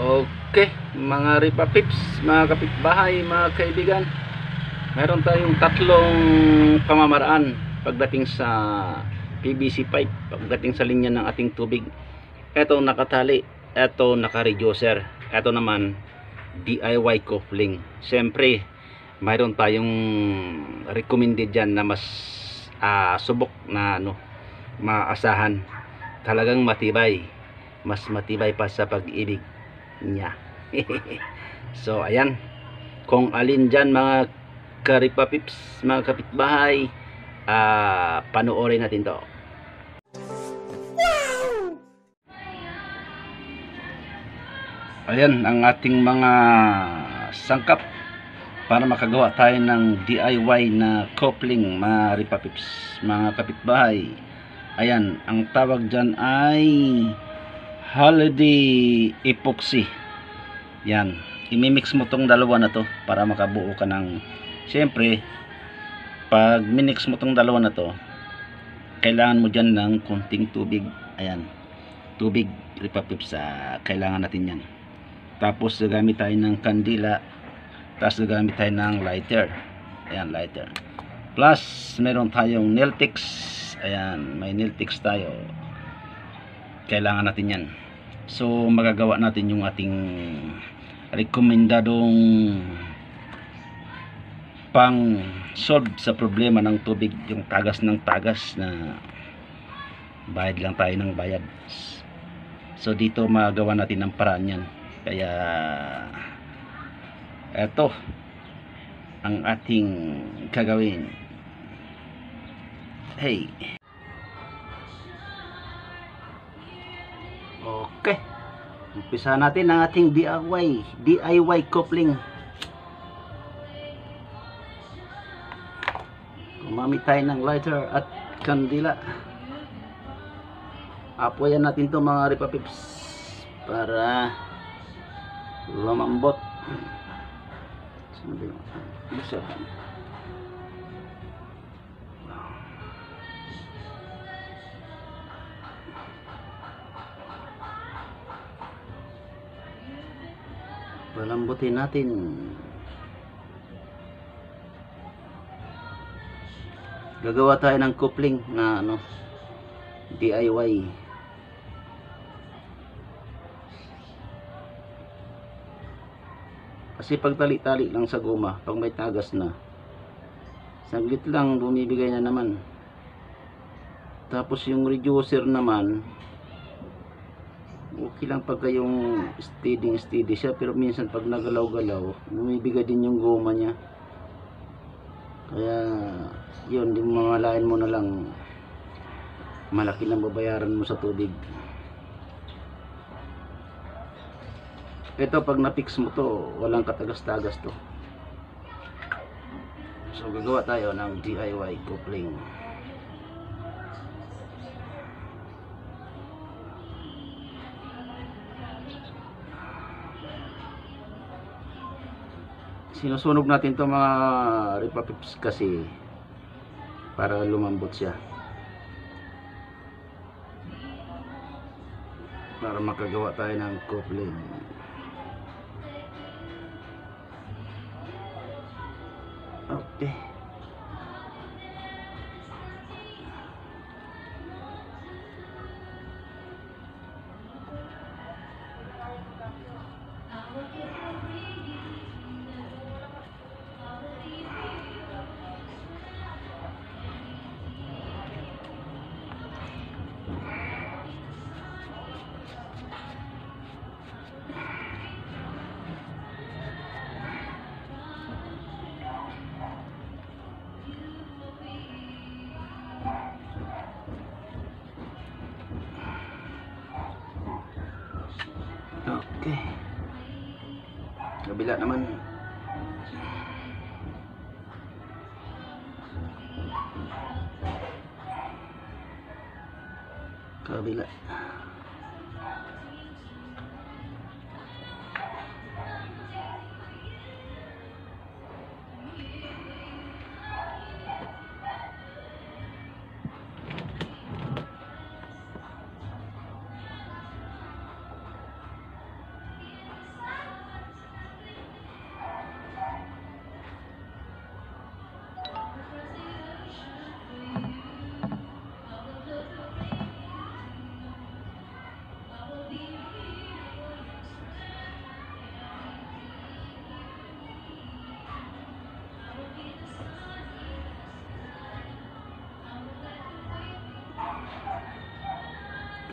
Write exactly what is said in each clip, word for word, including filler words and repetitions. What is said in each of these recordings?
Okay, mga Ripa Pips, mga kapitbahay, mga kaibigan, meron tayong tatlong pamamaraan pagdating sa P V C pipe, pagdating sa linya ng ating tubig. Ito nakatali, ito naka-reducer, ito naman D I Y coupling. Siyempre, mayroon tayong recommended dyan na mas uh, subok na ano, maasahan, talagang matibay, mas matibay pa sa pag-ibig niya. So ayan, kung alin dyan mga Karipa Pips, mga kapitbahay, uh, panoorin natin to. Ayan ang ating mga sangkap para makagawa tayo ng D I Y na coupling, mga Ripa Pips, mga kapitbahay. Ayan, ang tawag dyan ay Holiday Epoxy. Yan, imimix mo tong dalawa na to para makabuo ka ng, siyempre pag minix mo tong dalawa na to, kailangan mo dyan ng konting tubig. Ayan, tubig, Ripa Pips, uh, kailangan natin yan. Tapos gagamit tayo ng kandila, tapos gagamit tayo ng lighter. Ayan, lighter, plus meron tayong nail tips. Ayan, may nail tips tayo, kailangan natin yan. So magagawa natin yung ating rekomendadong pang solve sa problema ng tubig, yung tagas ng tagas na bayad lang tayo ng bayad. So dito magawa natin ang paraan yan. Kaya eto ang ating gagawin. Hey, okay, umpisa natin ang ating D I Y D I Y coupling. Gumamit tayo ng lighter at kandila. Apoyan natin to mga Ripa Pips para lumambot. Bisa. Palambutin natin. Gagawa tayo ng coupling na ano, D I Y. Kasi pag tali-tali lang sa goma, pag may tagas na, saglit lang bumibigay na naman. Tapos yung reducer naman, okay lang pagka yung steady steady siya, pero minsan pag nagalaw-galaw, bumibigay din yung goma niya. Kaya yun, di mamalain mo na lang, malaki na babayaran mo sa tubig. Ito pag na-fix mo to, walang katagas-tagas to. So gagawa tayo ng D I Y coupling. Sinusunog natin to mga Ripa Pips kasi para lumambot siya, para makagawa tayo ng coupling. Okay, okay, kabila naman. Kabila.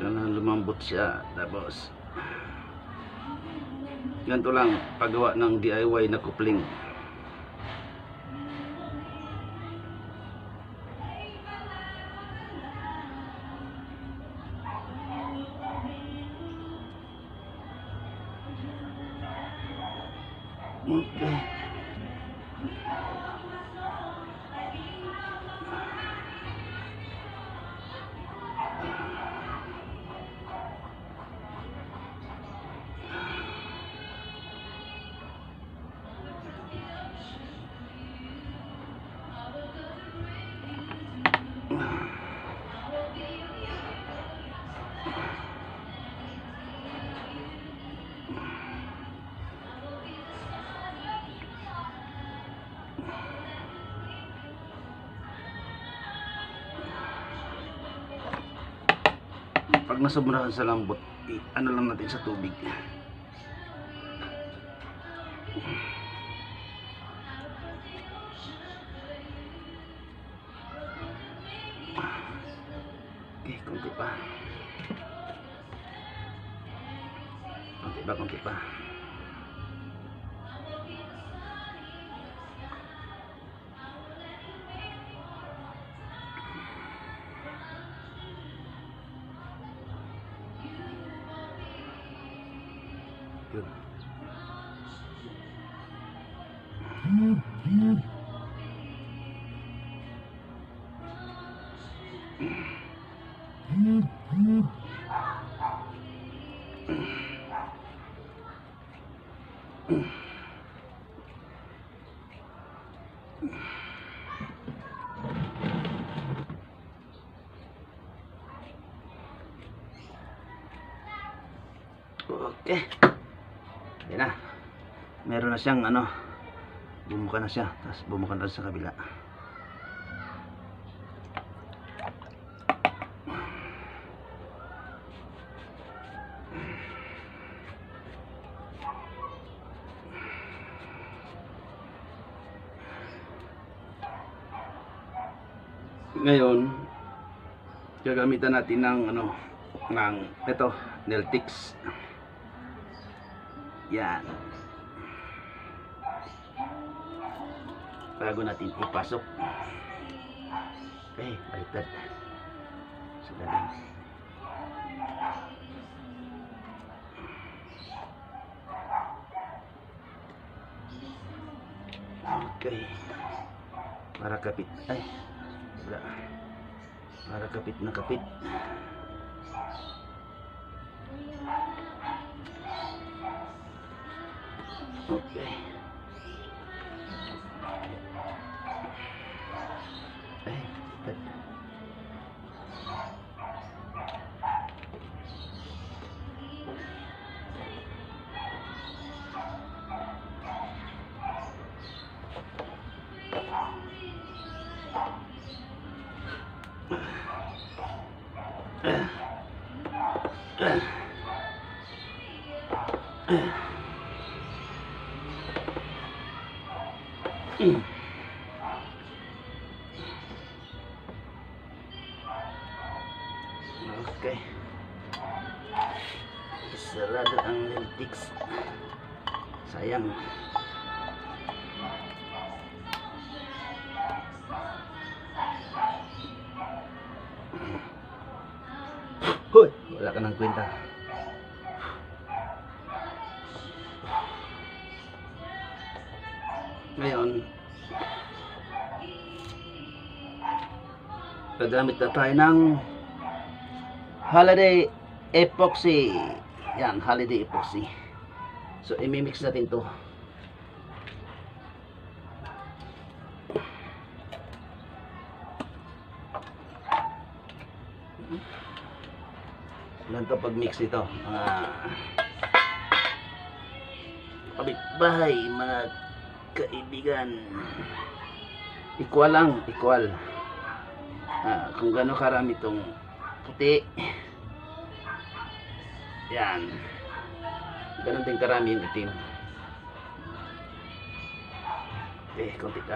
kailangan lumambot siya. Tapos ganito lang paggawa ng D I Y na coupling. Okay. Pag nasobrahan sa lambot, ano lang natin sa tubig. Okay, konti pa. Konti pa, konti pa. Good. Okay. Ayan na. Meron na siyang ano, bumuka na siya. Tapos bumuka na sa kabila. Ngayon, gagamitan natin ng ano, ng ito, nail tips. Yan. Bago natin ipasok. Okay, baliktad. So, galing. Okay. Para kapit. Ay. Wala. Para kapit na kapit. Okay. Eh, that. Uh. Uh. Uh. Mm. Okay. Sarado ang nail tips. Sayang. Hoy, wala ka ng kwenta. Ngayon, gagamit na tayo ng holiday epoxy. Yan, holiday epoxy. So, imimix natin to. Ilan to pag mix ito? Mga kapitbahay, mga kaibigan. Equal lang, equal. Ah, kung gaano karami itong puti. Yan. Ganon din karami yung itim. Okay, konti ka.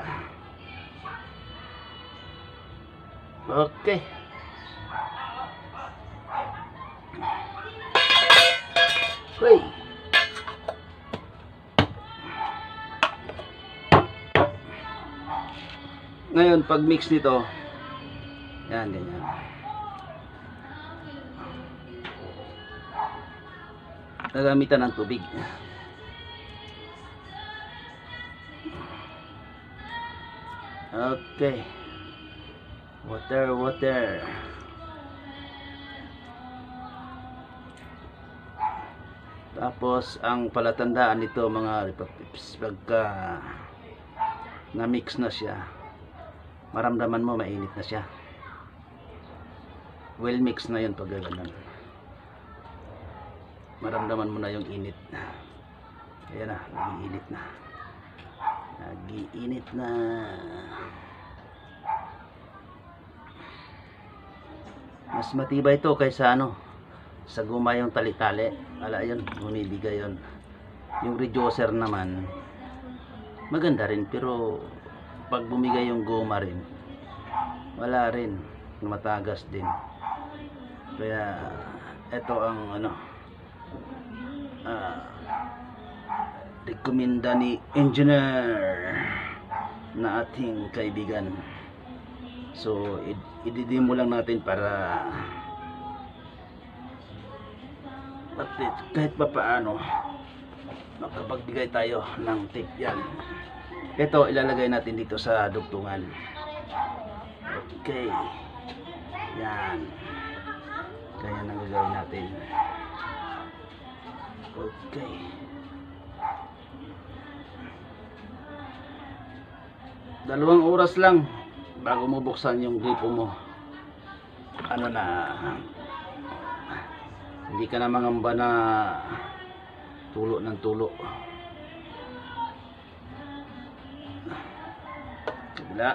Okay. Okay. Ngayon, pag mix nito, yan, ganyan. Nagamitan ng tubig. Okay. Water, water. Tapos, ang palatandaan nito mga ripapips, pagka na-mix na siya, maramdaman mo mainit na siya. Well mix na yun pag gano'n. Maramdaman mo na yung init. Ayan na, nagiinit na. Nagiinit na. Mas matibay ito kaysa ano, sa guma yung tali-tali. Ala yun, bumibigay yun. Yung reducer naman, maganda rin, pero pag bumigay yung guma rin, wala rin, matagas din. Kaya ito ang ano, uh, rekomenda ni engineer na ating kaibigan. So ididimo lang natin para kahit pa paano makapagbigay tayo ng tip. Yan, ito ilalagay natin dito sa dugtungan. Okay, yan, kaya nang gagawin natin. Okay, dalawang oras lang bago mo buksan yung gripo mo. Ano na, hindi ka na mangamba na tulo ng tulo. Kabila.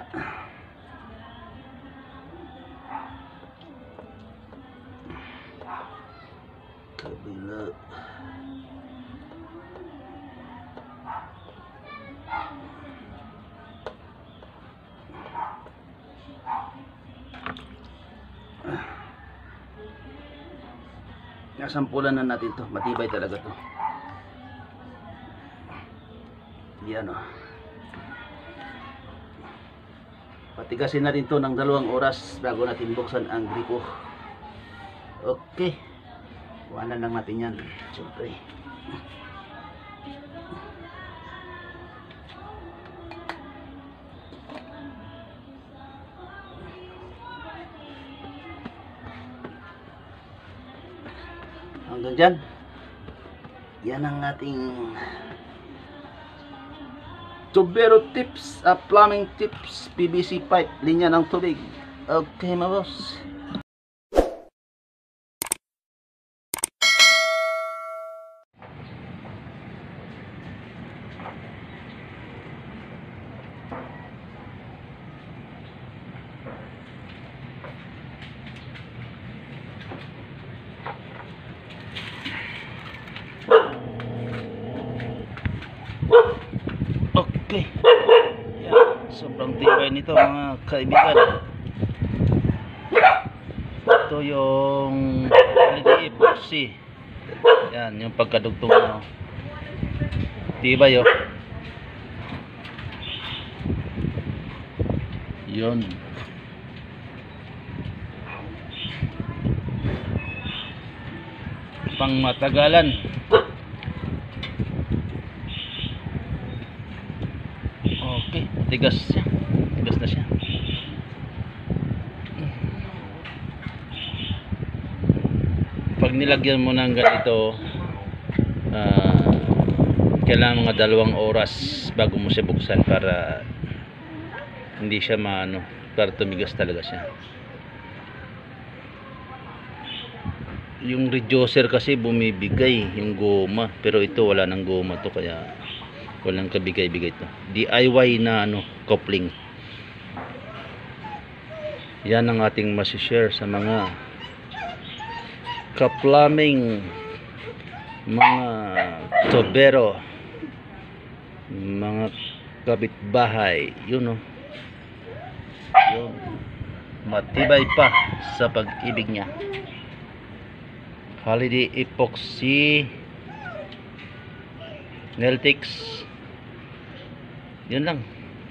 Kabila. Nasampulan na natin to, matibay talaga to. Yan o. Patigasin natin to ng dalawang oras bago natin buksan ang gripo. Okay, kuhanan lang natin yan, siyempre. Hanggang dyan, yan ang ating Tubero tips, uh, plumbing tips, P V C pipe, linya ng tubig. Okay mga boss. Okay. Yan. Sobrang tibay nito mga kaibigan. Ito yung L D epoxy. Yan, yung pagkadugtong mo. Tibay oh. Yun. Pang matagalan. Okay, tigas siya. Tigas na siya. Pag nilagyan mo ng ganito, uh, kailangan mga dalawang oras bago mo siya buksan para hindi siya maano, para tumigas talaga siya. Yung reducer kasi bumibigay yung goma, pero ito wala nang goma to, kaya walang kabigay-bigay to. D I Y na ano, coupling. Yan ang ating masishare sa mga ka-plumbing, mga tubero, mga kapitbahay. Yun o. Yun. Matibay pa sa pag-ibig niya. Holiday epoxy Neltix. Yun lang.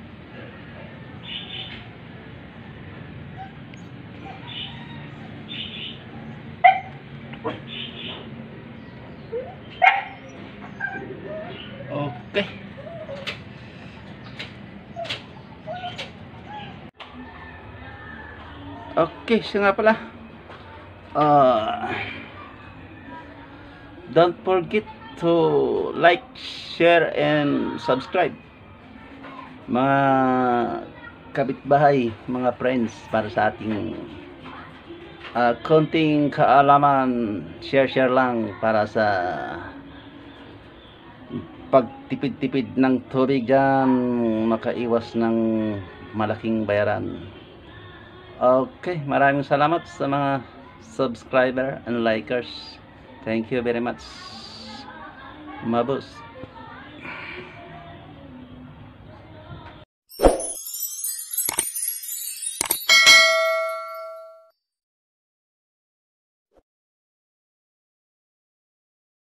Okay. Okay, siya nga pala. Uh, don't forget to like, share, and subscribe. Mga kapitbahay, mga friends, para sa ating uh, konting kaalaman, share-share lang para sa pagtipid-tipid ng tubig dyan, makaiwas ng malaking bayaran. Okay, maraming salamat sa mga subscriber and likers. Thank you very much. Mabus.